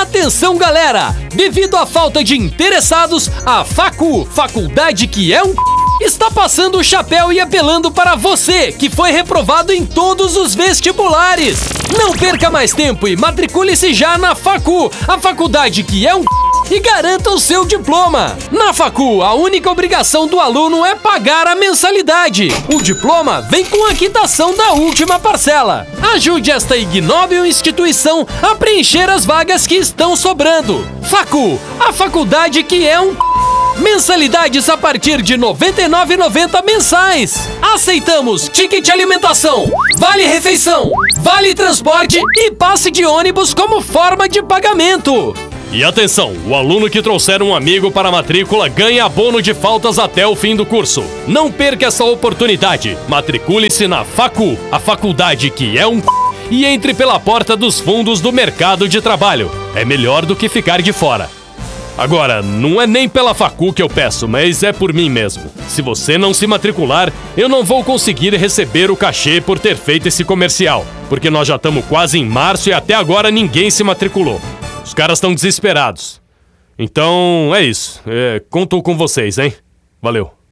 Atenção, galera! Devido à falta de interessados, a Faculdade que é um está passando o chapéu e apelando para você que foi reprovado em todos os vestibulares. Não perca mais tempo e matricule-se já na a faculdade que é um e garanta o seu diploma. Na a única obrigação do aluno é pagar a mensalidade. O diploma vem com a quitação da última parcela. Ajude esta ignóbil instituição a preencher as vagas que estão sobrando. A faculdade que é um mensalidades a partir de R$ 99,90 mensais. Aceitamos ticket alimentação, vale refeição, vale transporte e passe de ônibus como forma de pagamento. E atenção, o aluno que trouxer um amigo para a matrícula ganha abono de faltas até o fim do curso. Não perca essa oportunidade. Matricule-se na a faculdade que é um e entre pela porta dos fundos do mercado de trabalho. É melhor do que ficar de fora. Agora, não é nem pela que eu peço, mas é por mim mesmo. Se você não se matricular, eu não vou conseguir receber o cachê por ter feito esse comercial. Porque nós já estamos quase em março e até agora ninguém se matriculou. Os caras estão desesperados. Então, é isso. Conto com vocês, hein? Valeu.